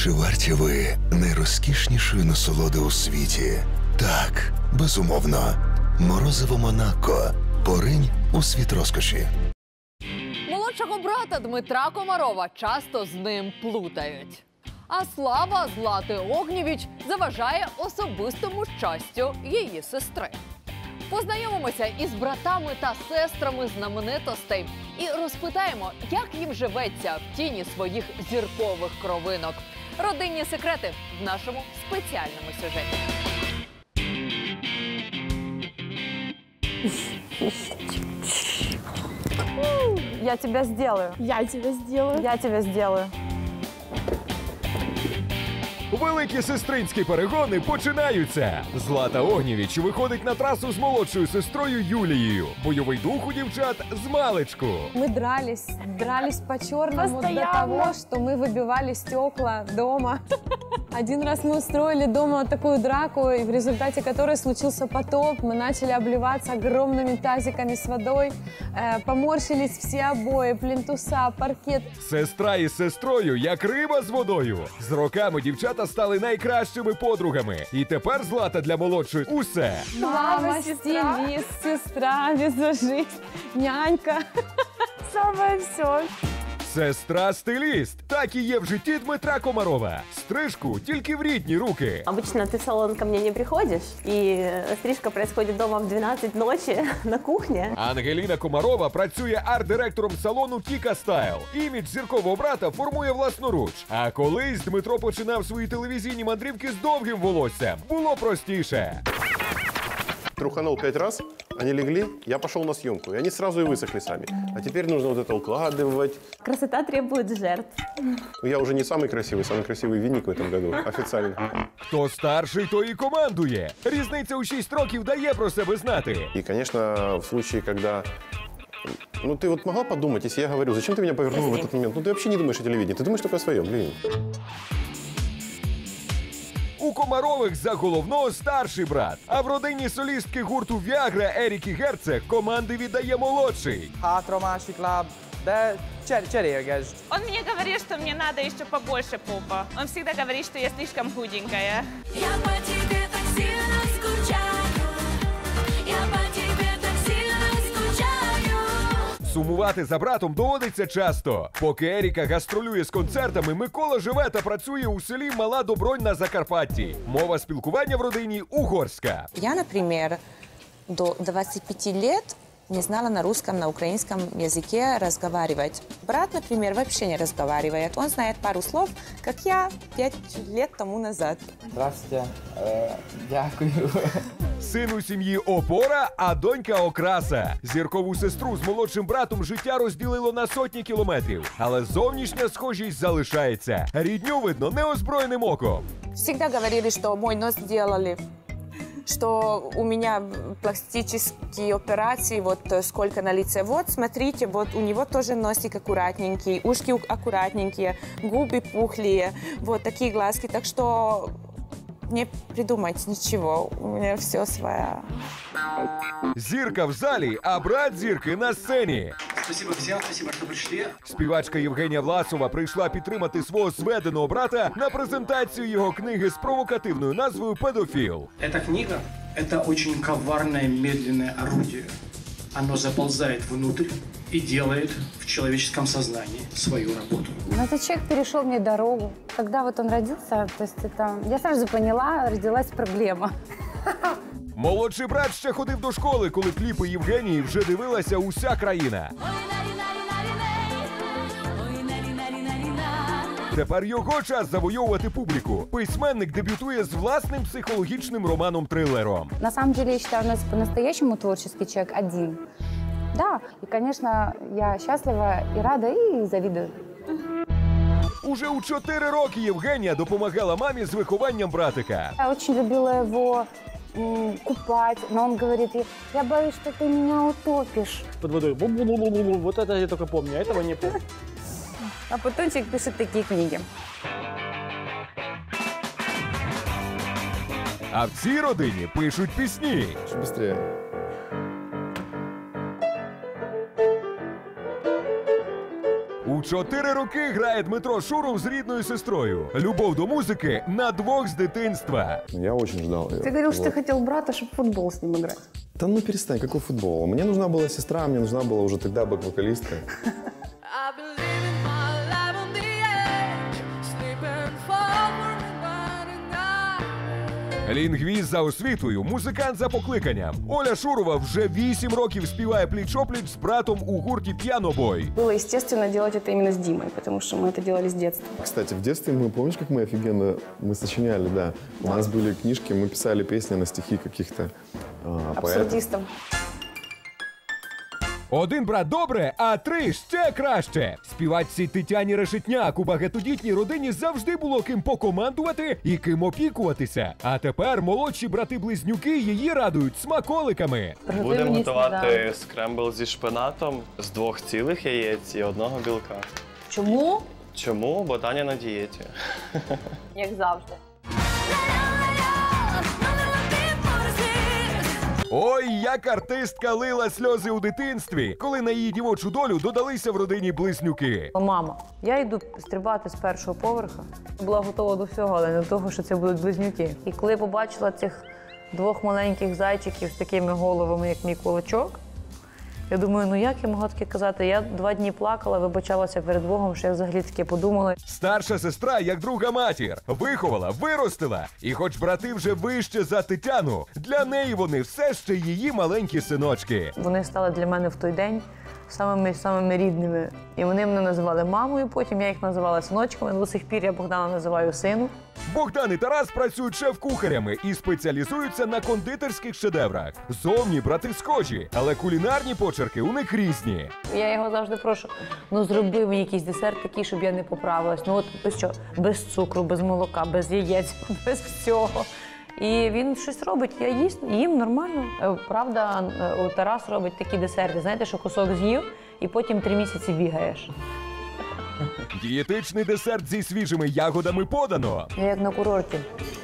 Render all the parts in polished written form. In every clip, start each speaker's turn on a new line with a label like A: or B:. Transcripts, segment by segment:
A: Чи варті ви найрозкішнішої насолоди у світі? Так, безумовно. Морозиво Монако. Поринь у світ розкоші.
B: Молодшого брата Дмитра Комарова часто з ним плутають. А слава Злати Огнєвіч заважає особистому щастю її сестри. Познайомимося із братами та сестрами знаменитостей і розпитаємо, як їм живеться в тіні своїх зіркових кровинок. Родинні секрети в нашому спеціальному сюжеті.
C: Я тебя сделаю.
D: Я тебя сделаю.
C: Я тебя сделаю.
E: Великі сестринські перегони починаються. Злата Огнєвіч виходить на трасу з молодшою сестрою Юлією. Бойовий дух у дівчат з маличку.
C: Мы дрались по-черному до
D: Постоянно.
C: того, что мы выбивали стекла дома. Один раз мы устроили дома такую драку, и в результате которой случился потоп. Мы начали обливаться огромными тазиками с водой. Поморщились все обои, плинтуса, паркет.
E: Сестра із сестрою, як риба з водою. З роками дівчата стали найкращими подругами. І тепер Злата для молодшої усе.
C: Мама,
D: сестра.
C: стилист, сестра, визажист, нянька.
D: Самое все.
E: Сестра-стиліст. Так і є в житті Дмитра Комарова. Стрижку тільки в рідні руки.
F: Обычно ты в салон ко мне не приходишь, и стрижка происходит дома в 12 ночи на кухне.
E: Ангеліна Комарова працює арт-директором салону Кіка Стайл. Імідж зіркового брата формує власноруч. А колись Дмитро починав свої телевізійні мандрівки з довгим волоссям. Було простіше.
G: Труханул 5 раз, они легли, я пошел на съемку, и они сразу и высохли сами. А теперь нужно вот это укладывать.
F: Красота требует жертв.
G: Ну, я уже не самый красивый винник в этом году, официально.
E: Хто старший, той і командує. Різниця у 6 років дає про себе знати.
G: И, конечно, в случае, когда... Ну, ты вот могла подумать, если я говорю, зачем ты меня повернула в этот момент? Ну, ты вообще не думаешь о телевидении, ты думаешь только о своем, блин.
E: У Комарових за головного старший брат. А в родині солістки гурту Віагра Еріки Герцег команди віддає молодший.
H: Hátra másik láb, de cserélgesd.
I: Он мне говорит, что мне надо еще побольше попа. Он всегда говорит, что я слишком худенькая.
J: Я по тебе так сильно скучаю. Я по тебе так сильно скучаю.
E: Сумувати за братом доводиться часто. Поки Еріка гастролює з концертами, Микола живе та працює у селі Мала Добронь на Закарпатті. Мова спілкування в родині угорська.
K: Я, например, до 25 лет не знала на русском, на украинском языке разговаривать. Брат, например, вообще не разговаривает. Он знает пару слов, как я 5 лет тому назад.
H: Здравствуйте. Дякую.
E: Син у сім'ї опора, а донька окраса. Зіркову сестру з молодшим братом життя розділило на сотні кілометрів. Але зовнішня схожість залишається. Рідню видно неозброєним оком.
K: Всегда говорили, что мой нос сделали, что у меня пластические операции, вот сколько на лице. Вот, смотрите, вот у него тоже носик аккуратненький, ушки аккуратненькие, губы пухлые, вот такие глазки. Так что не придумать ничего, у меня все свое.
E: Зірка в залі, а брат зірки на сцені.
L: Спасибо всем, спасибо, что пришли.
E: Співачка Євгенія Власова прийшла підтримати свого зведеного брата на презентацію його книги з провокативною назвою «Педофіл».
L: Эта книга – это очень коварное, медленное орудие. Оно заползает внутрь и делает в человеческом сознании свою работу.
C: Но этот человек перешел мне дорогу. Когда вот он родился, то есть это... Я сразу поняла, родилась проблема.
E: Молодший брат ще ходив до школи, коли кліпи Євгенії вже дивилася уся країна. Тепер його час завойовувати публіку. Письменник дебютує з власним психологічним романом-трилером.
C: На самом деле, я считаю, у нас по-настоящему творческий человек один. Да, и, конечно, я счастлива и рада, и завидую.
E: Уже у 4 роки Євгенія допомагала мамі з вихованням братика.
C: Я очень любила его купать, но он говорит, я боюсь, что ты меня утопишь.
H: Под водой. Бу-бу-бу-бу-бу. Вот это я только помню, а этого не помню.
C: А потом человек пишет такие книги.
E: А в цій родині пишуть пісні.
G: Что быстрее.
E: У 4 роки грає Дмитро Шуров з рідною сестрою. Любов до музики на двох з дитинства.
G: Я очень ждал ее.
M: Ты говорил, что ты хотел брата, чтобы в футбол с ним играть.
G: Да ну перестань, какой футбол? Мне нужна была сестра, мне нужна была уже тогда бэк-вокалистка.
E: Лінгвіст за освітою, музикант за покликанням. Оля Шурова вже 8 років співає пліч-опліч з братом у гурті «Піанобой».
M: Было естественно делать это именно с Димой, потому что мы это делали с детства.
G: Кстати, в детстве мы, помнишь, как мы офигенно, мы сочиняли, да? У нас были книжки, мы писали песни на стихи каких-то поэтов.
M: Абсурдистом.
E: Один брат добре, а 3 ще краще. Співачці Тетяні Решетняк у багатодітній родині завжди було ким покомандувати і ким опікуватися. А тепер молодші брати-близнюки її радують смаколиками.
N: Будемо готувати скрембл зі шпинатом з 2 цілих яєць і 1 білка.
B: Чому?
N: Чому? Бо Таня на дієті.
F: Як завжди.
E: Ой, як артистка лила сльози у дитинстві, коли на її дівочу долю додалися в родині близнюки.
O: Мама, я йду стрибати з 1-го поверха. Була готова до всього, але не до того, що це будуть близнюки. І коли побачила цих 2 маленьких зайчиків з такими головами, як мій кулачок, я думаю, ну як я могла таке казати? Я 2 дні плакала, вибачалася перед Богом, що я взагалі таке подумала.
E: Старша сестра, як друга матір, виховала, виростила. І хоч брати вже вище за Тетяну, для неї вони все ще її маленькі синочки.
O: Вони стали для мене в той день самими рідними. І вони мене називали мамою, потім я їх називала синочками. До сих пір я Богдана називаю сину.
E: Богдан і Тарас працюють шеф-кухарями і спеціалізуються на кондитерських шедеврах. Зовні брати схожі, але кулінарні почерки у них різні.
O: Я його завжди прошу, ну зроби мені якийсь десерт такий, щоб я не поправилась. Ну от що, без цукру, без молока, без яєць, без всього. І він щось робить, я їм нормально. Правда, Тарас робить такі десерти, знаєте, що кусок з'їв і потім 3 місяці бігаєш.
E: Дієтичний десерт зі свіжими ягодами подано.
O: Я як на курорті.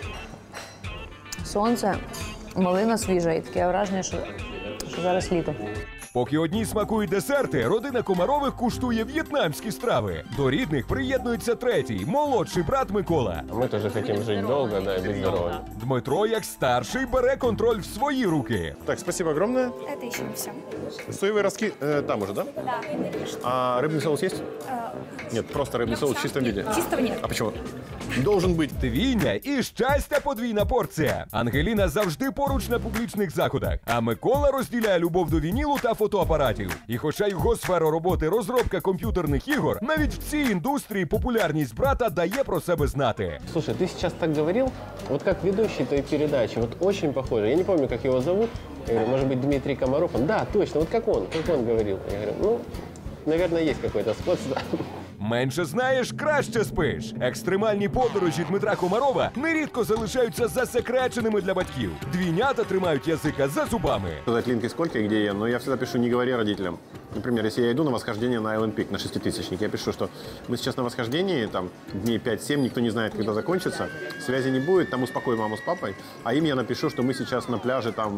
O: Сонце, малина свіжа і таке враження, що зараз літо.
E: Поки одні смакують десерти, родина Комарових куштує в'єтнамські страви. До рідних приєднується третій, молодший брат Микола.
N: Ми теж хочемо жити довго, да, і бути здоровим.
E: Дмитро, як старший, бере контроль в свої руки.
G: Так, спасибо огромное.
D: Это еще не все.
G: Соевые ростки там уже, да?
D: Да.
G: А рыбный соус есть? Нет, просто рыбный соус в чистом виде.
D: Чистого нет.
G: А почему? Должен быть.
E: Двійня і щастя подвійна порція. Ангеліна завжди поруч на публічних заходах, а Микола розділяє любов до вінілу та фотоапаратів. І хоча його сфера роботи розробка комп'ютерних ігор, навіть в цій індустрії популярність брата дає про себе знати.
N: Слушай, ты сейчас так говорил, вот как ведущий той передачи, вот очень похоже. Я не помню, как его зовут. Я говорю, может быть, Дмитрий Комаров? Да, точно, вот как он говорил. Я говорю, ну, наверное, есть какое-то сходство.
E: Менше знаєш, краще спиш. Екстремальні подорожі Дмитра Комарова нерідко залишаються засекреченими для батьків. Двійнята тримають язика за зубами.
G: Сказать Линке сколько и где я, но я всегда пишу, не говори родителям. Например, если я иду на восхождение на Island Peak, на 6000-ник, я пишу, что мы сейчас на восхождении, там, дней 5-7, никто не знает, когда закончится, связи не будет, там успокой маму с папой, а им я напишу, что мы сейчас на пляже, там,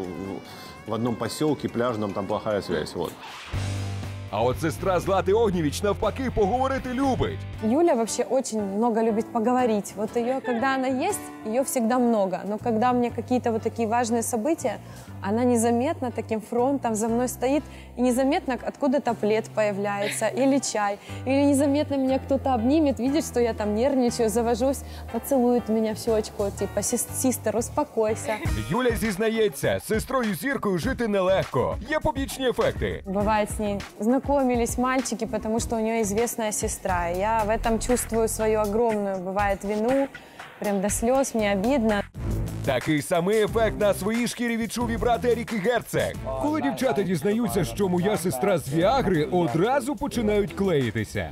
G: в одном поселке пляжном, там плохая связь, вот.
E: А от сестра Злати Огнєвіч навпаки поговорити любить.
C: Юля вообще очень много любит поговорить. Вот ее, когда она есть, ее всегда много. Но когда мне какие-то вот такие важные события, она незаметно таким фронтом за мной стоит, и незаметно откуда-то плед появляется, или чай, или незаметно меня кто-то обнимет, видит, что я там нервничаю, завожусь, поцелует меня в щечку, типа «Систер, успокойся».
E: Юля зізнається, з сестрою Зіркою жити нелегко. Є побічні ефекти.
C: Бывает с ней знакомились мальчики, потому что у нее известная сестра. И я в этом чувствую свою огромную, бывает, вину, прям до слез, мне обидно.
E: Такий самий ефект на своїй шкірі відчув і брат Ерік Герцег. Коли дівчата дізнаються, що моя сестра з Віагри, одразу починають клеїтися.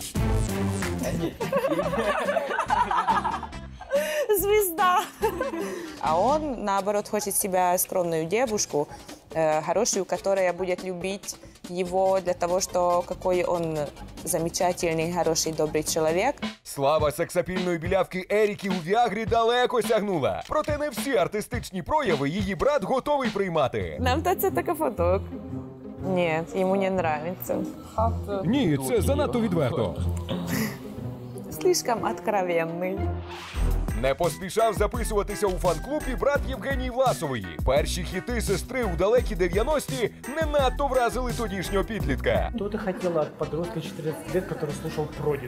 K: Звезда. А он, наоборот, хочет себя скромную девушку, хорошую, которая будет любить его для того, что какой он замечательный, хороший, добрый человек.
E: Слава сексапільної білявки Еріки у Віагрі далеко сягнула. Проте не всі артистичні прояви її брат готовий приймати.
K: Нам даться така фоток.
C: Нет, ему не нравится.
E: Ні, це занадто відверто.
K: Слишком откровенный.
E: Не поспішав записуватися у фан-клуб і брат Євгенії Власової. Перші хіти сестри у далекі 90-ті не надто вразили тодішнього підлітка.
L: Что ты хотела от подростка 14 лет, который слушал Prodigy?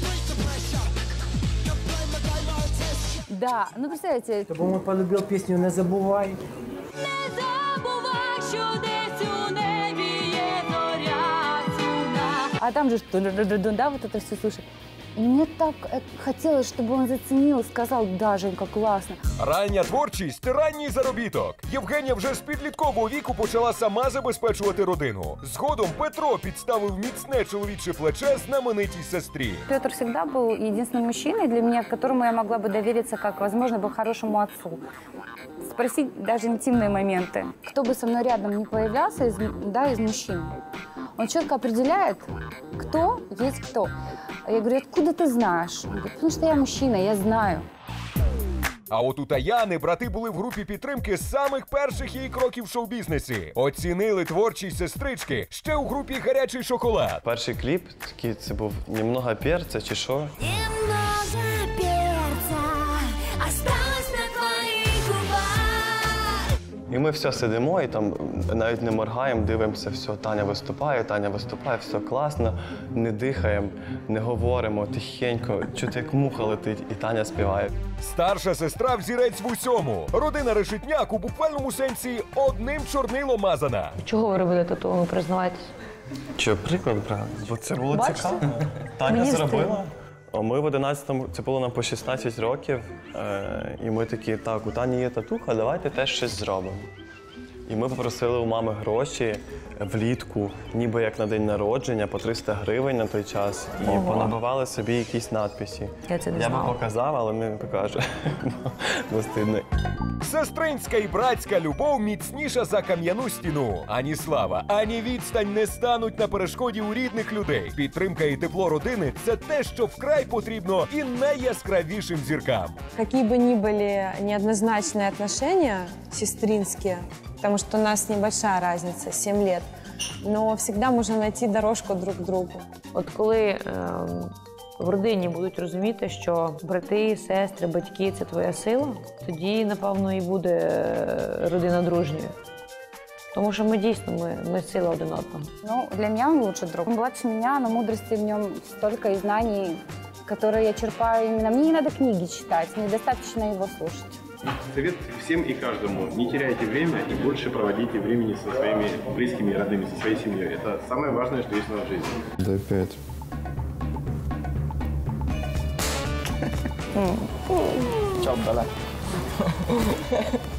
O: Да, ну представляете...
L: Чтобы он полюбил песню «Не забывай».
O: А там же да, вот это все слушай. И мне так хотелось, чтобы он заценил, сказал, да, Женька, классно.
E: Рання творчість, ранній заробіток. Євгенія вже з підліткового віку почала сама забезпечувати родину. Згодом Петро підставив міцне чоловіче плече знаменитій сестрі.
O: Петр всегда был единственным мужчиной для меня, которому я могла бы довериться, как, возможно, бы хорошему отцу. Спросить даже интимные моменты. Кто бы со мной рядом не появлялся из мужчин, он четко определяет, кто есть кто. Я говорю, откуда ты знаешь? Он говорит, потому что я мужчина, я знаю.
E: А от у Таяни брати були в групі підтримки з самих перших її кроків в шоу-бізнесі. Оцінили творчість сестрички ще у групі «Гарячий шоколад».
P: Перший кліп, такий, це був «Немного перця» чи що.
J: Немного перца осталось на твоих губах.
P: І ми все сидимо і там навіть не моргаємо, дивимося, все, Таня виступає, все класно, не дихаємо, не говоримо, тихенько, чути як муха летить, і Таня співає.
E: Старша сестра взірець в усьому. Родина Решетняк у буквальному сенсі одним чорнилом мазана.
O: Чого ви робили тату, ви признавайтесь?
P: Що, приклад брати? Бо це було
O: Бачите?
P: цікаво. Таня
O: Мені
P: зробила. Ми в 11-му, це було нам по 16 років, і ми такі, так, у Тані є татуха, давайте теж щось зробимо. І ми попросили у мами гроші влітку, ніби як на день народження, по 300 гривень на той час. І понабивали собі якісь надписи.
O: Я це не
P: Я би
O: знала.
P: показав, але не покажу, бо стидно.
E: Сестринська і братська любов міцніша за кам'яну стіну. Ані слава, ані відстань не стануть на перешкоді у рідних людей. Підтримка і тепло родини – це те, що вкрай потрібно і найяскравішим зіркам.
C: Какие бы ни были неоднозначные отношения сестринские, потому что у нас небольшая разница, 7 лет, но всегда можно найти дорожку друг к другу.
O: От коли в родині будуть розуміти, що брати, сестри, батьки – це твоя сила, тоді, напевно, і буде родина дружньою. Тому що ми дійсно, ми сила один одного.
Q: Ну, для меня он лучший друг. Он младше меня, но мудрости в нем столько и знаний, которые я черпаю именно. Мне не надо книги читать, мне достаточно его слушать.
G: Совет всем и каждому. Не теряйте время и больше проводите времени со своими близкими и родными, со своей семьей. Это самое важное, что есть в нашей жизни.
P: Дай 5.
H: Ciao, bella.